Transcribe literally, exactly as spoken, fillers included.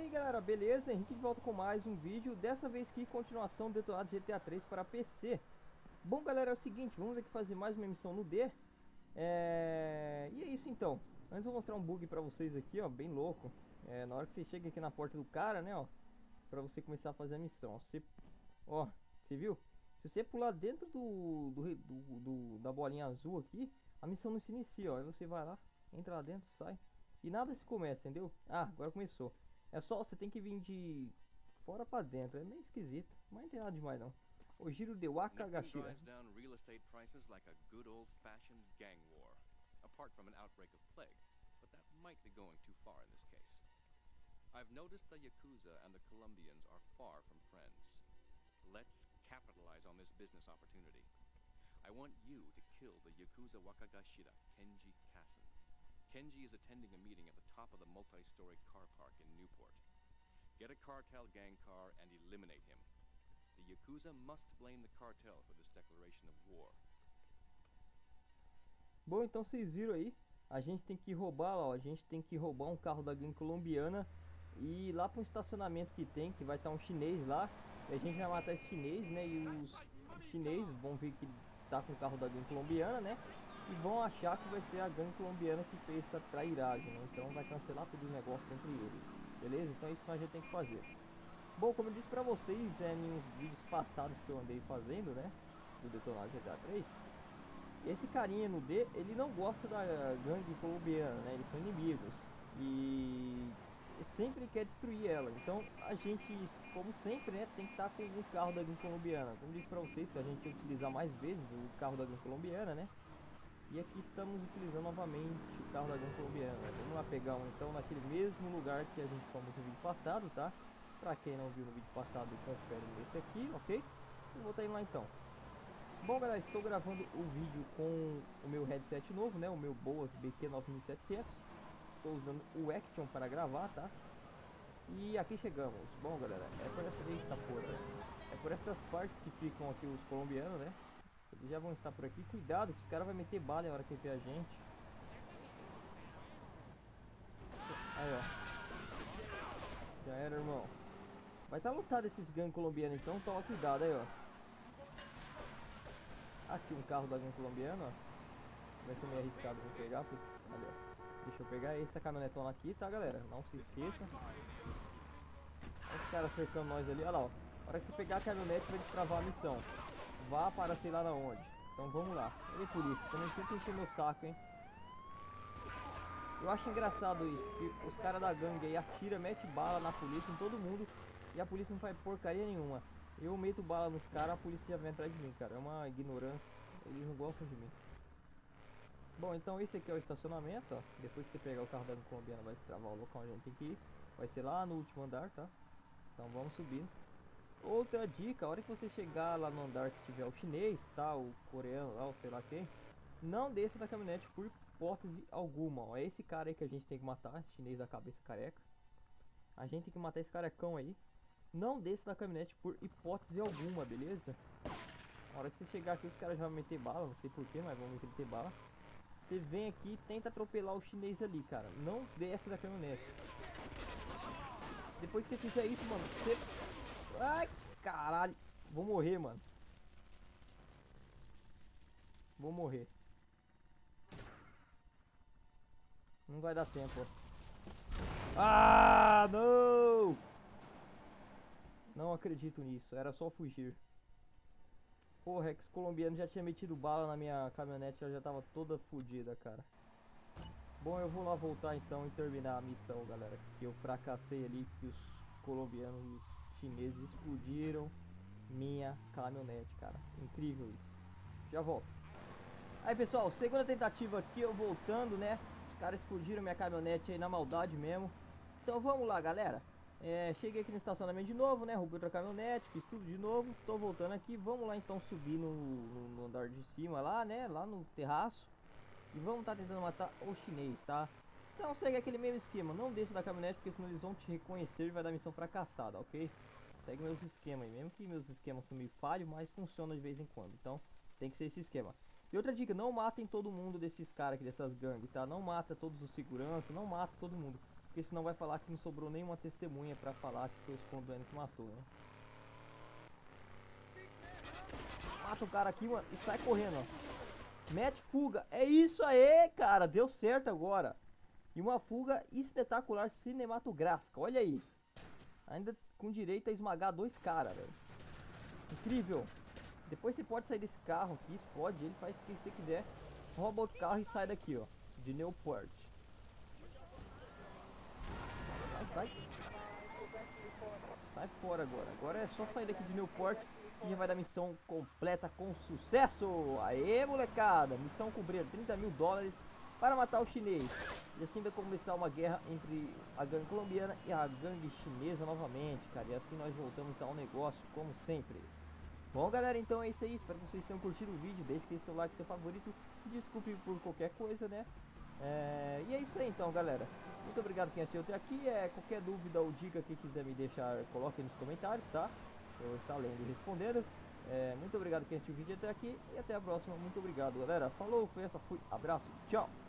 aí galera, beleza? Henrique de volta com mais um vídeo. Dessa vez aqui, continuação do Detonado G T A três para P C. Bom galera, é o seguinte, vamos aqui fazer mais uma missão no D. é... E é isso então. Antes eu vou mostrar um bug pra vocês aqui, ó, bem louco. é, Na hora que você chega aqui na porta do cara, né, ó, pra você começar a fazer a missão, ó, você... Ó, você viu? Se você pular dentro do, do, do, do da bolinha azul aqui, a missão não se inicia, ó. Aí você vai lá, entra lá dentro, sai e nada se começa, entendeu? Ah, agora começou. É só, você tem que vir de fora pra dentro. É meio esquisito, mas não tem nada demais não. O giro de Wakagashira. drives down real estate prices like a good old-fashioned gang war, apart from an outbreak of plague, but that might be going too far in this case. I've noticed the Yakuza and the Colombians are far from friends. Let's capitalize on this business opportunity. I want you to kill the Yakuza Wakagashira, Kenji Kassen. Kenji is attending a meeting at the top of the multi-story car park in Newport. Get a cartel gang car and eliminate him. The Yakuza must blame the cartel for this declaration of war. Bom, então vocês viram aí, a gente tem que roubar, ó, a gente tem que roubar um carro da gangue colombiana e ir lá para um estacionamento que tem, que vai estar um chinês lá. E a gente vai matar esse chinês, né? E os chineses vão ver que tá com o carro da gangue colombiana, né? E vão achar que vai ser a gangue colombiana que fez essa trairagem, né? Então vai cancelar todo o negócio entre eles, beleza? Então é isso que a gente tem que fazer. Bom, como eu disse pra vocês, é, em uns vídeos passados que eu andei fazendo, né, do Detonado G T A três, esse carinha no D, ele não gosta da gangue colombiana, né, eles são inimigos, e sempre quer destruir ela. Então a gente, como sempre, né, tem que estar com o carro da gangue colombiana. Como eu disse pra vocês, que a gente tem que utilizar mais vezes o carro da gangue colombiana, né, e aqui estamos utilizando novamente o carro da gangue colombiana. Vamos lá pegar um então naquele mesmo lugar que a gente fomos no vídeo passado, tá? Pra quem não viu no vídeo passado, confere nesse aqui, ok? E vou estar indo lá então. Bom galera, estou gravando o vídeo com o meu headset novo, né? O meu Boas B Q nove mil e setecentos. Estou usando o Action para gravar, tá? E aqui chegamos. Bom galera, é por essa... Eita porra. É por essas partes que ficam aqui os colombianos, né? Eles já vão estar por aqui. Cuidado que os caras vão meter bala na hora que ver a gente. Aí ó. Já era, irmão. Vai estar lotado esses gangues colombianos, então toma cuidado aí, ó. Aqui um carro da gangue colombiana, ó. Vai ser meio arriscado vou pegar, porque... Ali, ó. Deixa eu pegar essa caminhonetona aqui, tá, galera? Não se esqueça. Olha os caras cercando nós ali, olha lá, ó. Na hora que você pegar a caminhonete, vai destravar a missão. Vá para sei lá na onde. Então vamos lá. Ei, polícia, você não tenta encher meu saco, hein? Eu acho engraçado isso, que os caras da gangue aí atiram, mete bala na polícia, em todo mundo, e a polícia não faz porcaria nenhuma. Eu meto bala nos caras, a polícia já vem atrás de mim, cara. É uma ignorância, eles não gostam de mim. Bom, então esse aqui é o estacionamento, ó. Depois que você pegar o carro da colombiana, vai se travar o local onde a gente tem que ir. Vai ser lá no último andar, tá? Então vamos subindo. Outra dica, a hora que você chegar lá no andar que tiver o chinês, tá? O coreano lá, ou sei lá quem, não desça da caminhonete por hipótese alguma, ó. É esse cara aí que a gente tem que matar, esse chinês da cabeça careca. A gente tem que matar esse carecão aí. Não desça da caminhonete por hipótese alguma, beleza? Na hora que você chegar aqui, os caras já vão meter bala, não sei porquê, mas vão meter bala. Você vem aqui e tenta atropelar o chinês ali, cara. Não desce da caminhonete. Depois que você fizer isso, mano, você... Ai, caralho. Vou morrer, mano. Vou morrer. Não vai dar tempo, ó. Ah, não! Não acredito nisso. Era só fugir. Porra, ex colombiano já tinha metido bala na minha caminhonete. Ela já tava toda fodida, cara. Bom, eu vou lá voltar então e terminar a missão, galera. Que eu fracassei ali, que os colombianos e os chineses explodiram minha caminhonete, cara. Incrível isso. Já volto. Aí, pessoal, segunda tentativa aqui, eu voltando, né? Os caras explodiram minha caminhonete aí na maldade mesmo. Então vamos lá, galera. É, cheguei aqui no estacionamento de novo, né? Roubei outra caminhonete, fiz tudo de novo. Tô voltando aqui. Vamos lá então subir no, no, no andar de cima lá, né? Lá no terraço. E vamos estar tá tentando matar o chinês, tá? Então segue aquele mesmo esquema. Não desça da caminhonete, porque senão eles vão te reconhecer e vai dar missão fracassada, ok? Segue meus esquemas aí. Mesmo que meus esquemas são meio falhos, mas funciona de vez em quando. Então tem que ser esse esquema. E outra dica, não matem todo mundo desses caras aqui, dessas gangues, tá? Não mata todos os seguranças, não mata todo mundo. porque senão vai falar que não sobrou nenhuma testemunha pra falar que foi o Spawn Duane que matou, né? Mata o cara aqui, mano, e sai correndo, ó. Mete fuga. É isso aí, cara. Deu certo agora. E uma fuga espetacular cinematográfica. Olha aí. Ainda com direito a esmagar dois caras, velho. Incrível. Depois você pode sair desse carro aqui, explode ele, faz o que você quiser. Rouba outro carro e sai daqui, ó. De Newport. Sai, sai. Sai fora agora. Agora é só sair daqui de Newport e já vai dar missão completa com sucesso. Aê, molecada. Missão cobrir trinta mil dólares para matar o chinês. E assim vai começar uma guerra entre a gangue colombiana e a gangue chinesa novamente, cara. E assim nós voltamos ao negócio, como sempre. Bom, galera, então é isso aí. Espero que vocês tenham curtido o vídeo. Deixe seu like, seu favorito. Desculpe por qualquer coisa, né? É... E é isso aí, então, galera. Muito obrigado quem assistiu até aqui. É, qualquer dúvida ou dica que quiser me deixar, coloque nos comentários, tá? Eu vou estar lendo e respondendo. É, muito obrigado quem assistiu o vídeo até aqui. E até a próxima. Muito obrigado, galera. Falou, foi essa, fui. Abraço, tchau.